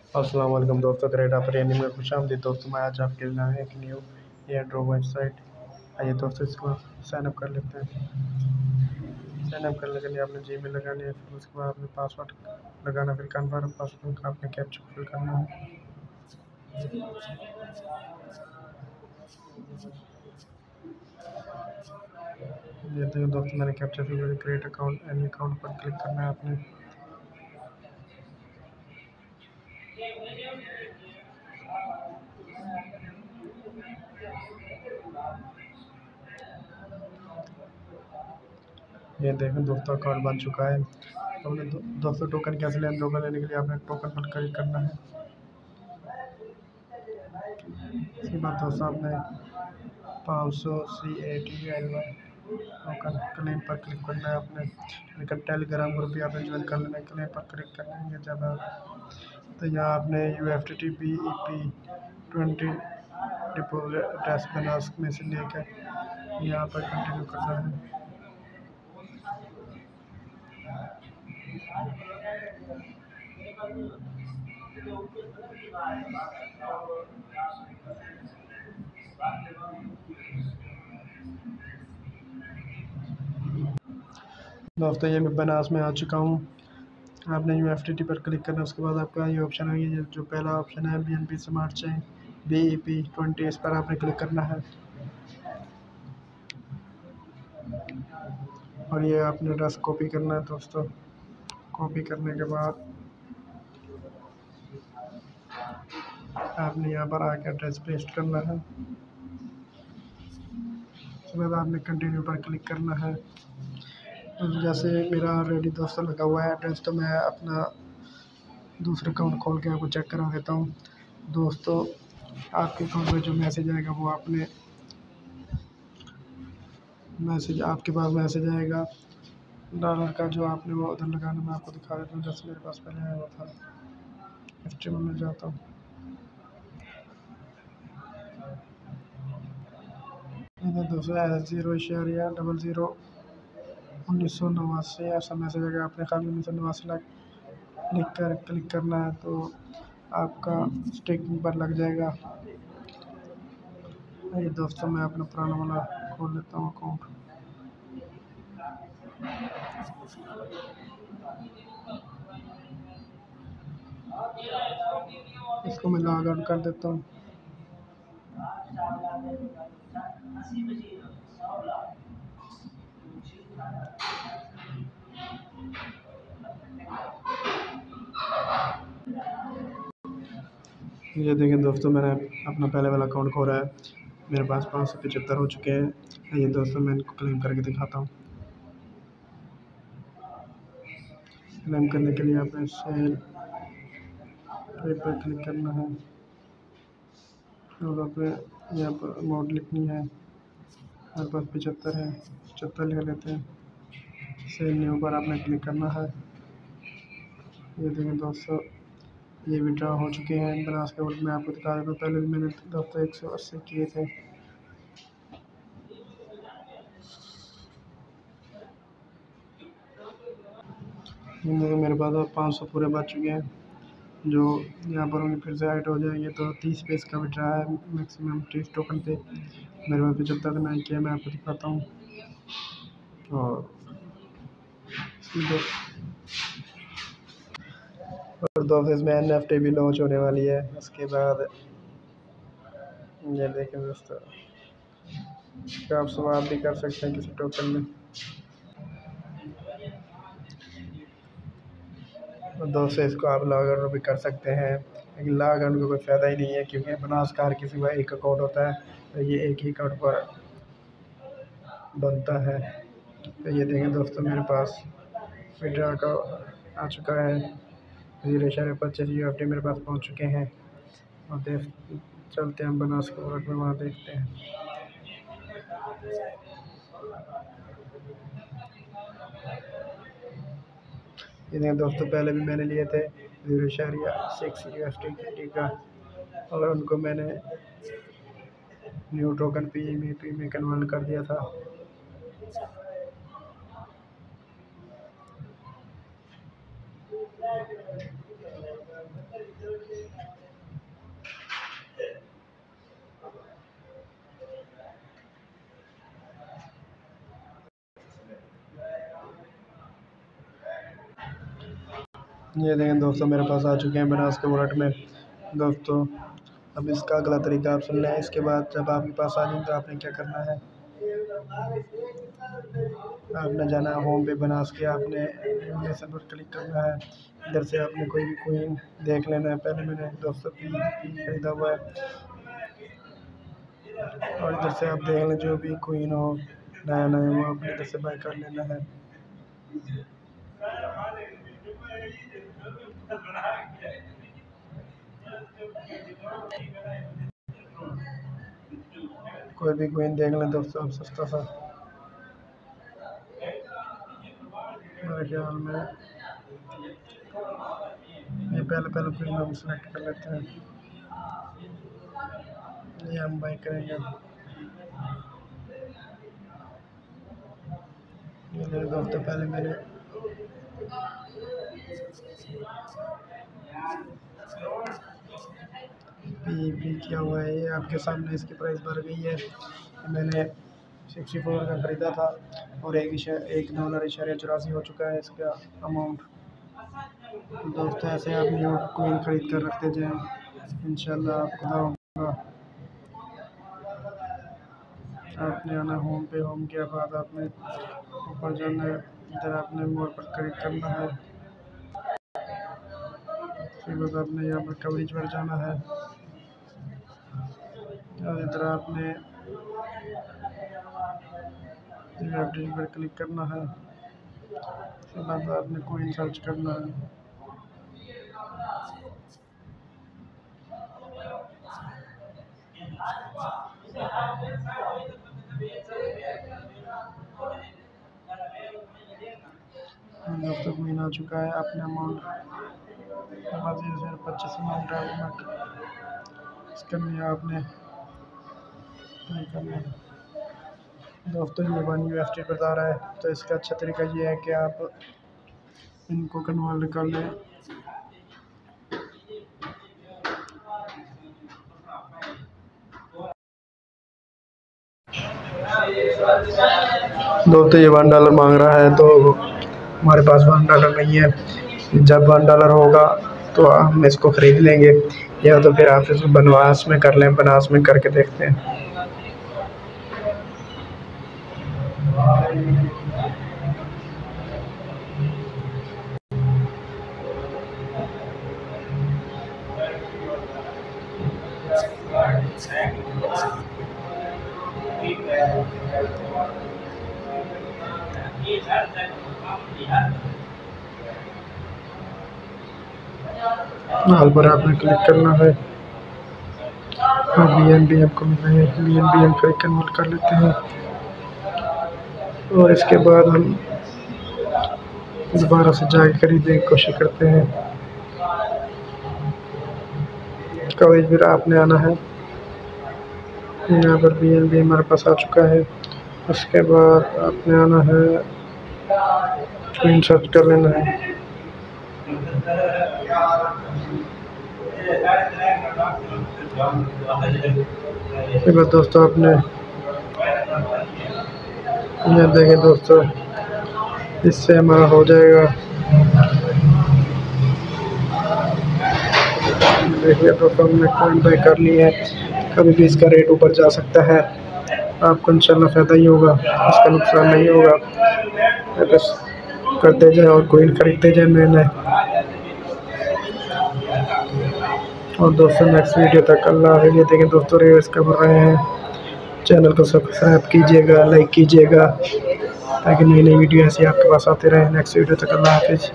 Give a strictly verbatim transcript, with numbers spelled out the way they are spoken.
अस्सलाम वालेकुम दोस्तों, क्रेडा ट्रेनिंग में खुश आमदीद। दोस्तों मैं आज आपके लिए आया एक न्यू एयर ड्रॉप वेबसाइट। आइए दोस्तों इसको साइन अप कर लेते हैं। साइन अप करने के लिए आपने जीमेल लगानी है, फिर उसके बाद आपने पासवर्ड लगाना, फिर कन्फर्म पासवर्ड का आपने कैप्चा फिल करना है। ये देखिए दोस्तों, मैंने कैप्चा फिल कर क्रिएट अकाउंट एनी अकाउंट पर क्लिक करना है आपने। ये देखें दोस्तों, अकाउंट बन चुका है। तो हमने दो, दोस्तों टोकन कैसे लें? टोकन लेने के लिए आपने टोकन पर क्लिक करना है। इसके बाद दोस्तों आपने पाँच सौ C A T L token claim पर क्लिक करना है आपने। लेकिन टेलीग्राम ग्रुप भी आपने ज्वाइन कर लेना है, क्लेम पर क्लिक करना है। ये ज़्यादा तो यहाँ आपने U F T T B E P twenty deposit address बनास में से लेकर यहाँ पर कंटिन्यू करना है। दोस्तों ये मैं बनास में आ चुका हूँ। आपने यू एफ टी टी पर क्लिक करना है। उसके बाद आपका ये ऑप्शन है, ये जो पहला ऑप्शन है B N B smart chain B E P twenty, इस पर आपने क्लिक करना है। और ये आपने एड्रेस कॉपी करना है दोस्तों। कॉपी करने के बाद आपने यहाँ पर आकर एड्रेस पेस्ट करना है। उसके बाद आपने कंटिन्यू पर क्लिक करना है। जैसे मेरा ऑलरेडी दोस्तों लगा हुआ है एड्रेस, तो मैं अपना दूसरा अकाउंट खोल के आपको चेक करा देता हूँ। दोस्तों आपके अकाउंट में जो मैसेज आएगा वो आपने मैसेज आपके पास मैसेज आएगा डॉलर का, जो आपने वो उधर लगाना। मैं आपको दिखा देता हूँ, जैसे मेरे पास पहले आया हुआ था। हिस्ट्री में मिल जाता हूँ। इधर दोस्तों जीरो इशारिया डबल ज़ीरो उन्नीस सौ नवासी ऐसा मैसेज आएगा। आपने खाली उन्नीस सौ नवासी लाख लिख कर क्लिक करना है, तो आपका स्टेकिंग पर लग जाएगा। ये दोस्तों मैं अपना पुराना वाला खोल लेता हूँ अकाउंट। इसको मैं लॉग आउट कर देता हूँ। ये देखें दोस्तों, मैंने अपना पहले वाला अकाउंट खोला है। मेरे पास पाँच सौ पचहत्तर हो चुके हैं। ये दोस्तों मैं इनको क्लेम करके दिखाता हूँ। क्लेम करने के लिए आपने सेल पर क्लिक करना है और आपने यहाँ पर अमाउंट लिखनी है। मेरे पास पचहत्तर है, पचहत्तर लिख लेते हैं। सेल न्यू पर आपने क्लिक करना है। ये देखें दोस्तों, ये विड्रॉ हो चुके हैं बनास के वोट में आपको दिखा देता हूँ। पहले भी मैंने दोस्तों एक सौ अस्सी किए थे। मेरे पास अब पाँच सौ पूरे बच चुके हैं, जो यहाँ पर उन्हें फिर से ऐड हो जाएंगे। तो तीस पेज का विड्रॉ है मैक्सिमम तीस टोकन पे। मेरे पास पचहत्तर का नहीं किया, मैं आपको दिखाता हूँ। और और दोस्तों इसमें एन एफ टी भी लॉन्च होने वाली है। उसके बाद ये देखें दोस्तों, आप स्वाप भी कर सकते हैं किसी टोकन में। दोस्तों इसको आप लॉग आउट भी कर सकते हैं, लेकिन लॉग आउट का कोई फ़ायदा ही नहीं है, क्योंकि बनास का हर किसी का एक अकाउंट होता है, तो ये एक ही अकाउंट पर बनता है। तो ये देखें दोस्तों, मेरे पास विड्रॉ का आ चुका है। जीरो इशारे पच्चीस यू एफ टी मेरे पास पहुंच चुके हैं। और देख चलते हैं हम बनास के वॉलेट में, वहाँ देखते हैं। ये दोस्तों पहले भी मैंने लिए थे जीरो इशारिया सिक्स यू एफ टी का, और उनको मैंने new token P M E P में कन्वर्ट कर दिया था। ये देखें दोस्तों, मेरे पास आ चुके हैं बनास के वॉलेट में दोस्तों। अब इसका अगला तरीका आप सुन लें। इसके बाद जब आपके पास आ जाए तो आपने क्या करना है, आपने जाना है होम पे बनास के, आपने एनिमेशन पर क्लिक करना है। इधर से आपने कोई भी कोइन देख लेना है। पहले मैंने दोस्तों पी पी खरीदा हुआ है, और इधर से आप देख लें जो भी कोइन हो नया नया वो अपने इधर से बाय कर लेना है। कोई भी कोइन देख लें दोस्तों आप सस्ता सा, मेरे ख्याल में ये पहले पहले कोइन हम सेलेक्ट कर लेते हैं, ये हम बाय करेंगे। ये मेरे दोस्तों पहले मैंने पी पी किया हुआ है, ये आपके सामने इसकी प्राइस बढ़ गई है। मैंने सिक्सटी फोर का ख़रीदा था और एक एक डॉलर इशारे चौरासी हो चुका है इसका अमाउंट। दोस्तों ऐसे आप न्यू कोइन ख़रीद कर रखते जाएँ, इंशाल्लाह आपको होगा। आपने आना होम पे, होम के बाद आपने ऊपर जाना है, इधर आपने मोर पर क्लिक करना है। फिर बाद आपने यहाँ पर कवरेज पर जाना है और इधर आपने अपडेट पर क्लिक करना है। फिर बाद आपने कोइन सर्च करना है। दोस्तों कोइन आ चुका है, अपने अमाउंट पच्चीस अमाउंट है इसके लिए आपने करना है। दोस्तों ये वन यू एफ टी बता रहा है, तो इसका अच्छा तरीका ये है कि आप इनको कन्वर्ट कर लें। दोस्तों ये वन डॉलर मांग रहा है, तो हमारे पास वन डॉलर नहीं है। जब वन डॉलर होगा तो हम इसको ख़रीद लेंगे, या तो फिर आप इसको बनवास में कर लें। बनास में करके देखते हैं। हाल पर आपने क्लिक करना है और बी एन बी एम को मिलना है, बी एन बी एम पर कन्वर्ट कर लेते हैं। और इसके बाद हम दोबारा से जाके खरीदने की कोशिश करते हैं। कवरेज फिर आपने आना है, यहाँ पर बी एन बी हमारे पास आ चुका है। उसके बाद आपने आना है, कोइन सर्च कर लेना है। इसके बाद दोस्तों आपने ये देखें दोस्तों, इससे हमारा हो जाएगा। देखिए दोस्तों हमने कोइन बाय कर ली है। कभी भी इसका रेट ऊपर जा सकता है, आपको इंशाल्लाह फ़ायदा ही होगा, इसका नुकसान नहीं होगा। बस करते जाए और कोइन खरीदते जाए नए नए। और दोस्तों नेक्स्ट वीडियो तक अल्लाह हाफ़िज़। ये देखें दोस्तों रेस कर रहे हैं, चैनल को सब्सक्राइब कीजिएगा, लाइक कीजिएगा, ताकि नई नई वीडियो ऐसी आपके पास आते रहे। नेक्स्ट वीडियो तक अल्लाह हाफ़िज़।